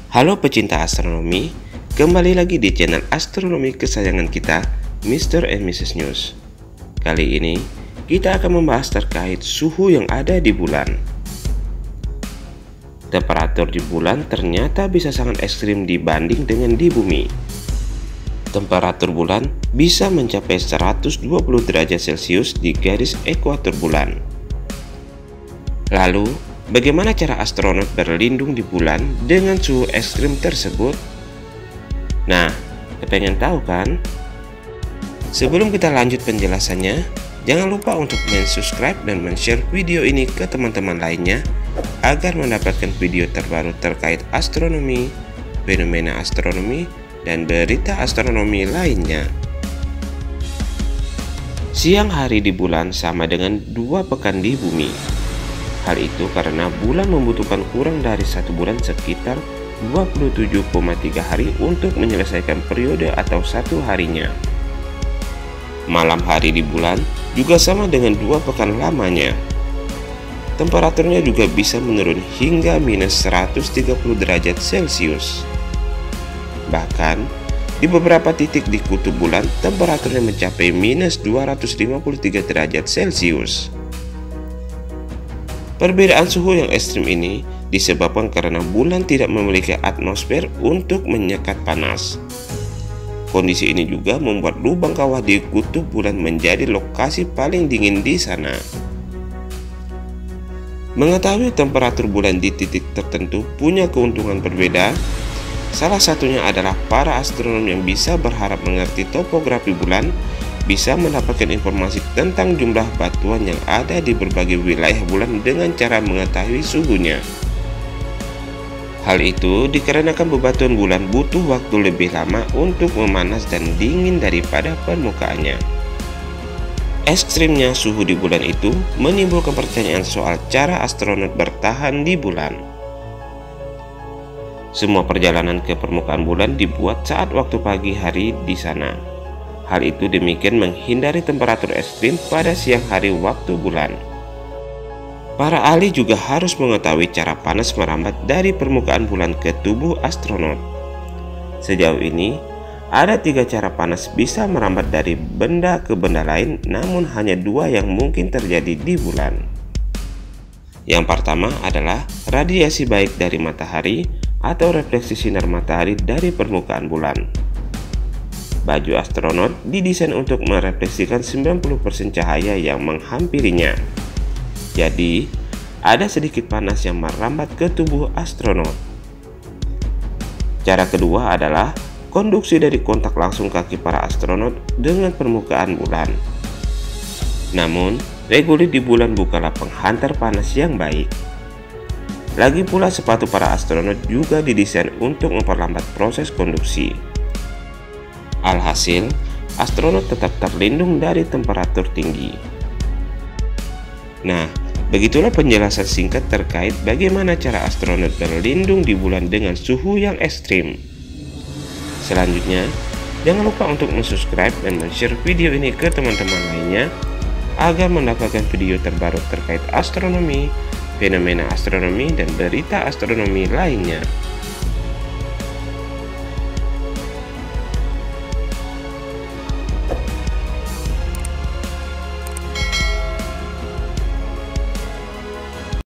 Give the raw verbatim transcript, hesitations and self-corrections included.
Halo pecinta astronomi, kembali lagi di channel astronomi kesayangan kita, Mister and Missus News. Kali ini, kita akan membahas terkait suhu yang ada di bulan. Temperatur di bulan ternyata bisa sangat ekstrim dibanding dengan di bumi. Temperatur bulan bisa mencapai seratus dua puluh derajat Celcius di garis ekuator bulan. Lalu, bagaimana cara astronot berlindung di bulan dengan suhu ekstrim tersebut? Nah, kepengen tahu kan? Sebelum kita lanjut penjelasannya, jangan lupa untuk men-subscribe dan men-share video ini ke teman-teman lainnya agar mendapatkan video terbaru terkait astronomi, fenomena astronomi, dan berita astronomi lainnya. Siang hari di bulan sama dengan dua pekan di bumi. Hal itu karena bulan membutuhkan kurang dari satu bulan sekitar dua puluh tujuh koma tiga hari untuk menyelesaikan periode atau satu harinya. Malam hari di bulan juga sama dengan dua pekan lamanya. Temperaturnya juga bisa menurun hingga minus seratus tiga puluh derajat Celcius. Bahkan, di beberapa titik di kutub bulan temperaturnya mencapai minus dua ratus lima puluh tiga derajat Celcius. Perbedaan suhu yang ekstrim ini disebabkan karena bulan tidak memiliki atmosfer untuk menyekat panas. Kondisi ini juga membuat lubang kawah di kutub bulan menjadi lokasi paling dingin di sana. Mengetahui temperatur bulan di titik tertentu punya keuntungan berbeda. Salah satunya adalah para astronom yang bisa berharap mengerti topografi bulan, bisa mendapatkan informasi tentang jumlah batuan yang ada di berbagai wilayah bulan dengan cara mengetahui suhunya. Hal itu dikarenakan bebatuan bulan butuh waktu lebih lama untuk memanas dan dingin daripada permukaannya. Ekstrimnya suhu di bulan itu menimbulkan pertanyaan soal cara astronot bertahan di bulan. Semua perjalanan ke permukaan bulan dibuat saat waktu pagi hari di sana. Hal itu demikian menghindari temperatur ekstrim pada siang hari waktu bulan. Para ahli juga harus mengetahui cara panas merambat dari permukaan bulan ke tubuh astronot. Sejauh ini, ada tiga cara panas bisa merambat dari benda ke benda lain, namun hanya dua yang mungkin terjadi di bulan. Yang pertama adalah radiasi baik dari matahari atau refleksi sinar matahari dari permukaan bulan. Baju astronot didesain untuk merefleksikan sembilan puluh persen cahaya yang menghampirinya. Jadi, ada sedikit panas yang merambat ke tubuh astronot. Cara kedua adalah konduksi dari kontak langsung kaki para astronot dengan permukaan bulan. Namun, reguli di bulan bukanlah penghantar panas yang baik. Lagi pula sepatu para astronot juga didesain untuk memperlambat proses konduksi. Alhasil, astronot tetap terlindung dari temperatur tinggi. Nah, begitulah penjelasan singkat terkait bagaimana cara astronot berlindung di bulan dengan suhu yang ekstrim. Selanjutnya, jangan lupa untuk subscribe dan share video ini ke teman-teman lainnya agar mendapatkan video terbaru terkait astronomi, fenomena astronomi, dan berita astronomi lainnya.